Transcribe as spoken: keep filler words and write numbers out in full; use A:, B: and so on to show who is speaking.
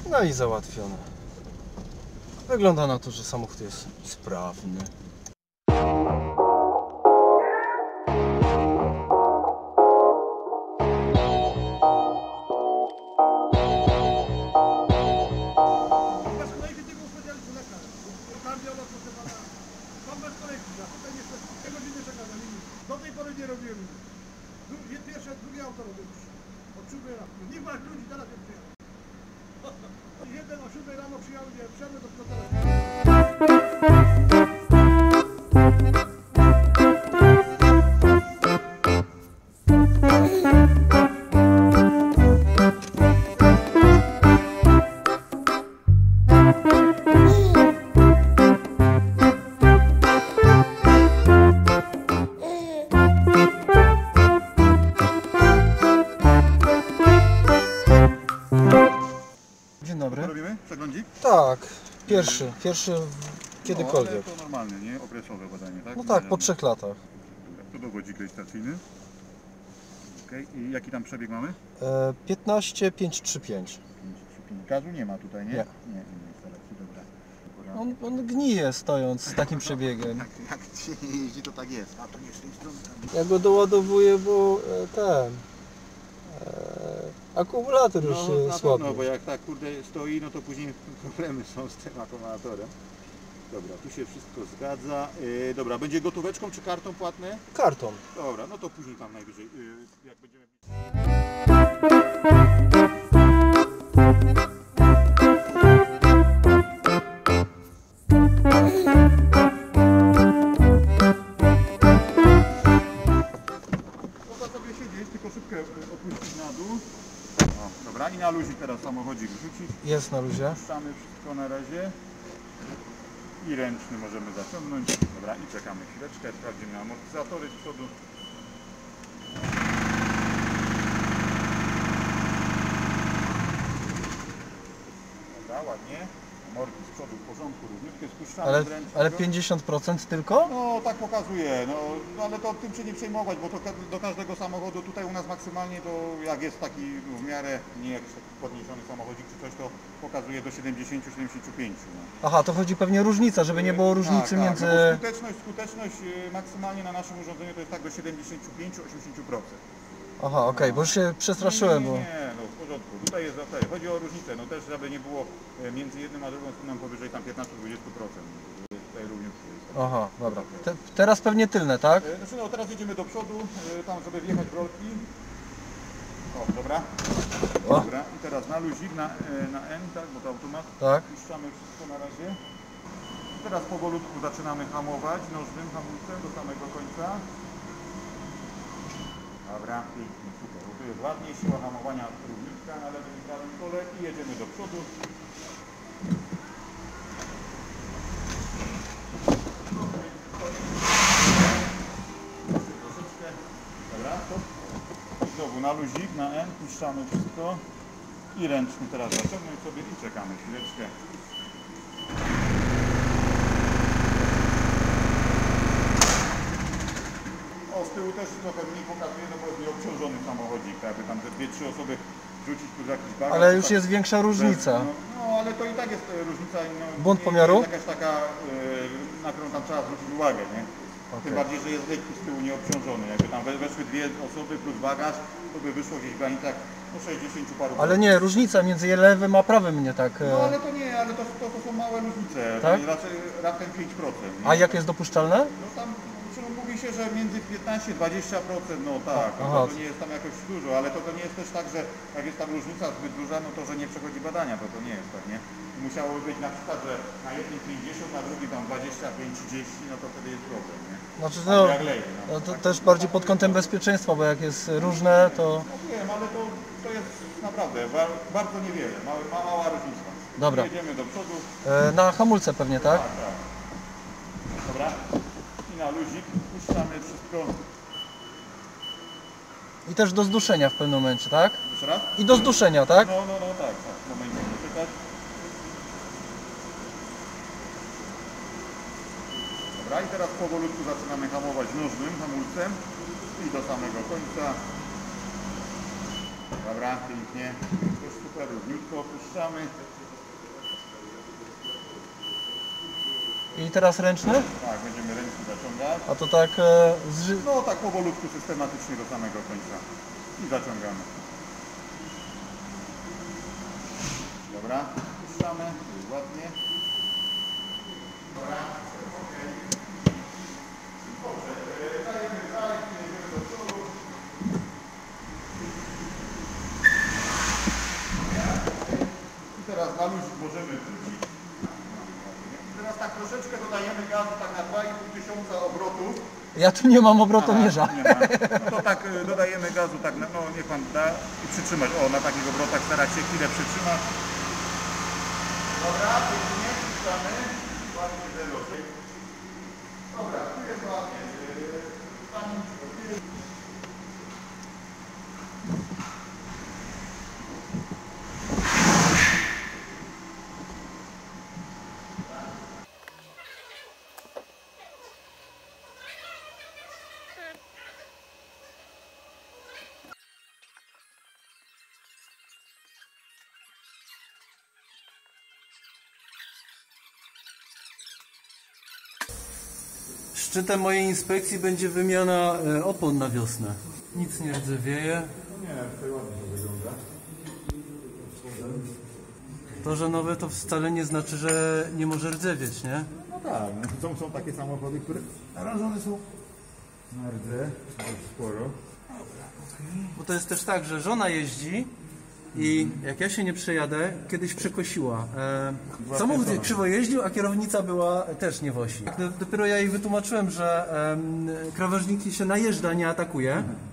A: No i załatwione. Wygląda na to, że samochód jest sprawny.
B: Do tej pory nie robiłem. Pierwsze, drugie auto robię już. Od siódmej rano. Nie ma ludzi, teraz nie przyjechał. Jeden o siódmej rano przyjechał, nie wszedłem do
A: Dzień dobry.
B: Co robimy? Przeglądzik?
A: Tak, pierwszy, pierwszy kiedykolwiek.
B: No, ale to normalnie, nie? Okresowe badanie, tak?
A: No tak, po trzech latach.
B: Tu dowodzik rejestracyjny. Okej, i jaki tam przebieg mamy?
A: E, piętnaście pięćset trzydzieści pięć.
B: Gazu nie ma tutaj, nie?
A: Nie.
B: Nie, nie ma instalacji, dobra.
A: On, on gnije stojąc z takim przebiegiem.
B: Jak, jak się jeździ, to tak jest. A to nie z tej strony.
A: Ja go doładowuję, bo e, ten e, akumulator już
B: No,
A: się
B: na
A: słabnie.
B: pewno, bo jak tak kurde stoi, no to później problemy są z tym akumulatorem. Dobra, tu się wszystko zgadza. Yy, dobra, będzie gotóweczką czy kartą płatne?
A: Karton.
B: Dobra, no to później tam najwyżej, yy, jak będziemy... Można sobie siedzieć, tylko szybkę opuścić na dół. O, dobra, i na luzik teraz samochodzik wrzucić.
A: Jest na luzie.
B: Puszczamy wszystko na razie. I ręczny możemy zaciągnąć. Dobra, i czekamy chwileczkę, sprawdzimy amortyzatory z przodu. Dobra, ładnie. Amorty z przodu w porządku, równiutkie, spuszczamy
A: Ale,
B: z ręcznego.
A: ale pięćdziesiąt procent tylko?
B: No tak pokazuje, no, no ale to tym się nie przejmować, bo to ka do każdego samochodu tutaj u nas maksymalnie to jak jest taki w miarę nie jakiś taki podniesiony samochodzik czy coś, to pokazuje do siedemdziesiąt do siedemdziesięciu pięciu. No.
A: Aha, to chodzi pewnie różnica, żeby nie było różnicy
B: tak,
A: między...
B: Tak, no bo skuteczność, skuteczność y, maksymalnie na naszym urządzeniu to jest tak do siedemdziesięciu pięciu do osiemdziesięciu procent.
A: Aha, okej, okay, bo już się przestraszyłem,
B: nie,
A: bo...
B: nie, nie, no w porządku, tutaj jest ok, chodzi o różnicę, no też żeby nie było między jednym a drugą stroną powyżej tam piętnaście do dwudziestu procent. Tutaj równiutko jest.
A: Aha, dobra. Te, teraz pewnie tylne, tak?
B: Znaczy no teraz jedziemy do przodu, tam żeby wjechać w rolki. O, dobra.
A: O.
B: Dobra, i teraz na luzik, na, na N, tak, bo to automat.
A: Tak.
B: Puszczamy wszystko na razie. I teraz powolutku zaczynamy hamować nożnym hamulcem do samego końca. Dobra, pięknie, super. Bo tu jest ładnie, siła hamowania równiutka na lewym i prawym kole i jedziemy do przodu. Troszeczkę. Dobra, to. I znowu na luzik, na N, puszczamy wszystko. I ręczny teraz zaciągnąć sobie i czekamy chwileczkę. O, z tyłu też trochę mniej pokazuje, no bo jest nieobciążony samochodzik, jakby tam te dwie, trzy osoby wrzucić tu jakiś bagaż.
A: Ale już
B: tak,
A: jest większa różnica.
B: No, no ale to i tak jest e, różnica. No,
A: Błąd
B: nie,
A: pomiaru?
B: Nie jest jakaś taka, e, na którą tam trzeba zwrócić uwagę, nie?
A: Okay.
B: Tym bardziej, że jest lekki z tyłu nieobciążony. Jakby tam weszły dwie osoby plus bagaż, to by wyszło gdzieś w granicach no sześćdziesięciu paru.
A: Ale nie, różnica między lewym a prawym mnie tak...
B: No ale to nie, ale to, to, to są małe różnice.
A: Tak?
B: Raczej raptem pięć procent. Nie?
A: A jak jest dopuszczalne?
B: No tam no, mówi się, że między piętnaście do dwudziestu procent, no tak, no, to, to nie jest tam jakoś dużo, ale to, to nie jest też tak, że jak jest tam różnica zbyt duża, no to że nie przechodzi badania, to to nie jest tak, nie? Musiałoby być na przykład, że na jednym pięćdziesiąt, na drugim tam dwadzieścia pięć trzydzieści, no to wtedy jest problem, nie?
A: Znaczy no,
B: jak leje, no.
A: no to też bardziej pod kątem bezpieczeństwa, bo jak jest różne, to...
B: No wiem, ale to, to jest naprawdę ba- bardzo niewiele, mała, mała różnica.
A: Dobra.
B: Jedziemy do przodu.
A: E, na hamulce pewnie, tak?
B: Tak, tak. Dobra. I na luzik puszczamy wszystko.
A: I też do zduszenia w pewnym momencie, tak?
B: Jeszcze raz?
A: I do zduszenia, tak?
B: No, no, no, tak, tak. Moment, musimy czekać. Dobra, i teraz powolutku zaczynamy hamować nożnym hamulcem i do samego końca. Dobra, pięknie. Już super, równiutko opuszczamy.
A: I teraz ręczny?
B: Tak, będziemy ręcznie zaciągać.
A: A to tak e, z...
B: No tak powolutku, systematycznie do samego końca. I zaciągamy. Dobra, puszczamy, ładnie. Dobra, okej. Dobrze, dajemy dalej, idziemy do przodu. I teraz na luz możemy wrócić. Teraz tak troszeczkę dodajemy gazu, tak na dwa i pół tysiąca obrotów.
A: Ja tu nie mam obrotomierza.
B: Aha, nie ma. No to tak y, dodajemy gazu, tak, na- no niech pan da i przytrzymać. O, na takich obrotach starać się chwilę przytrzymać. Dobra, pięknie, puszczamy. Ładnie zero. Dobra, tu jest ładnie. Y, Pani,
A: Szczytem mojej inspekcji będzie wymiana e, opon na wiosnę. Nic nie rdzewieje.
B: nie, tutaj ładnie to wygląda.
A: To, że nowe, to wcale nie znaczy, że nie może rdzewieć, nie?
B: No tak, no, są, są takie samochody, które narażone są na rdze, dość sporo.
A: Bo to jest też tak, że żona jeździ i jak ja się nie przejadę, kiedyś przekosiła. E, samochód krzywo jeździł, a kierownica była też nie wosi. Dopiero ja jej wytłumaczyłem, że e, krawężniki się najeżdża, nie atakuje.